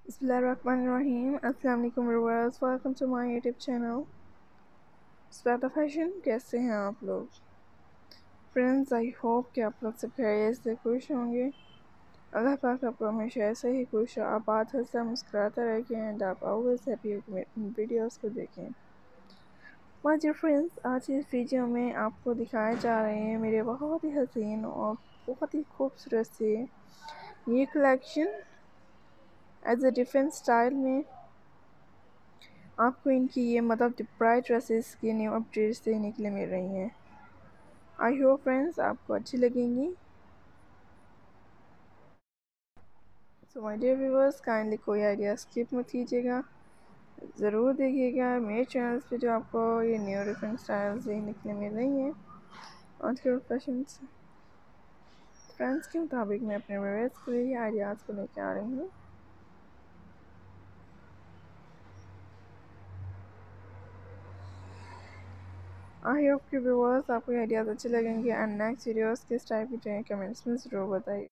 बिस्मिल्लाहिर्रहमानिर्रहीम। अस्सलाम वालेकुम viewers, welcome to my YouTube channel sweater fashion. कैसे हैं आप लोग फ्रेंड्स? आई होप कि आप लोग सब खैरियत से खुश होंगे। अल्लाह पाक आपको हमेशा ऐसे ही खुश आबाद हंसा मुस्कुराता रखें एंड आप ऑलवेज हैप्पी वीडियोस को देखें। माय डियर फ्रेंड्स, आज इस वीडियो में आपको दिखाए जा रहे हैं मेरे बहुत ही हसीन और बहुत ही खूबसूरत से ये collection as a different style में। आपको इनकी ये मतलब ब्राइट ड्रेसेस की न्यू अपडेट्स देखने के लिए मिल रही हैं। आई होप फ्रेंड्स आपको अच्छी लगेंगी। So my dear viewers, kindly कोई आइडिया स्किप मत कीजिएगा, ज़रूर देखिएगा मेरे चैनल्स पे जो आपको ये न्यू डिफरेंट स्टाइल्स देखने के लिए मिल रही हैं और फैशन फ्रेंड्स के मुताबिक मैं अपने व्यूअर्स के लिए आइडियाज़ को लेकर आ रही हूँ। आई होप कि व्यूअर्स आपको आइडियाज़ अच्छे लगेंगे एंड नेक्स्ट वीडियोस किस टाइप की चाहिए कमेंट्स में ज़रूर बताइए।